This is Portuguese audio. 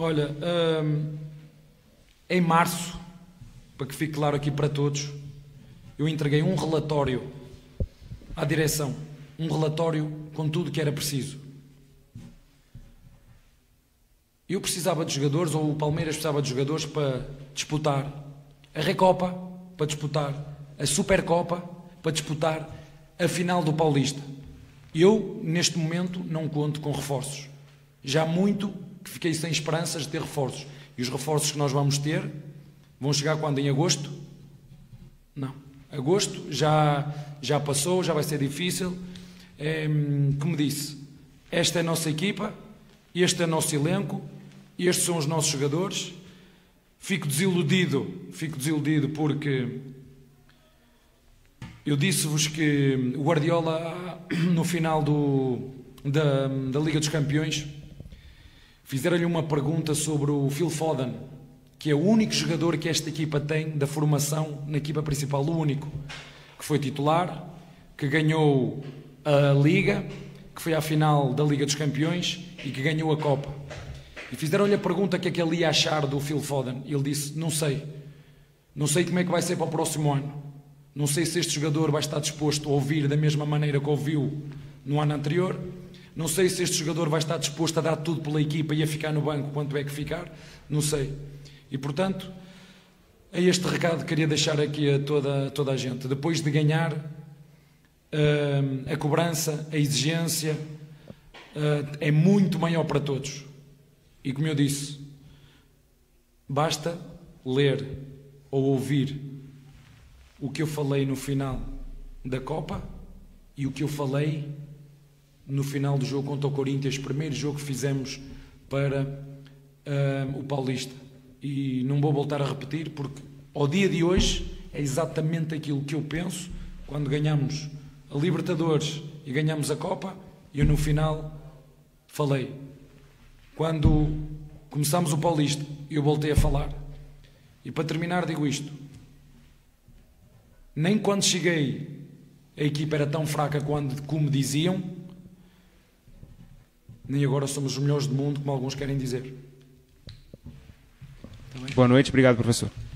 Olha, em março, para que fique claro aqui para todos, eu entreguei um relatório à direção, um relatório com tudo que era preciso. Eu precisava de jogadores, ou o Palmeiras precisava de jogadores para disputar a Recopa, para disputar a Supercopa, para disputar a final do Paulista. Eu, neste momento, não conto com reforços. Já muito que fiquei sem esperanças de ter reforços. E os reforços que nós vamos ter vão chegar quando? Em agosto? Não. Agosto já passou, já vai ser difícil. Como disse, esta é a nossa equipa, este é o nosso elenco, estes são os nossos jogadores. Fico desiludido porque eu disse-vos que o Guardiola, no final da Liga dos Campeões, fizeram-lhe uma pergunta sobre o Phil Foden, que é o único jogador que esta equipa tem da formação na equipa principal, o único, que foi titular, que ganhou a Liga, que foi à final da Liga dos Campeões e que ganhou a Copa. E fizeram-lhe a pergunta que é que ele ia achar do Phil Foden. E ele disse, não sei como é que vai ser para o próximo ano. Não sei se este jogador vai estar disposto a ouvir da mesma maneira que ouviu no ano anterior. Não sei se este jogador vai estar disposto a dar tudo pela equipa e a ficar no banco quanto é que ficar. Não sei. E, portanto, é este recado que queria deixar aqui a toda a gente. Depois de ganhar, a cobrança, a exigência é muito maior para todos. E, como eu disse, basta ler ou ouvir o que eu falei no final da Copa e o que eu falei no final do jogo contra o Corinthians, primeiro jogo que fizemos para o Paulista. E não vou voltar a repetir, porque ao dia de hoje é exatamente aquilo que eu penso quando ganhamos a Libertadores e ganhamos a Copa. E eu no final falei. Quando começámos o Paulista, eu voltei a falar. E para terminar digo isto: nem quando cheguei a equipa era tão fraca como diziam, nem agora somos os melhores do mundo, como alguns querem dizer. Boa noite, obrigado, professor.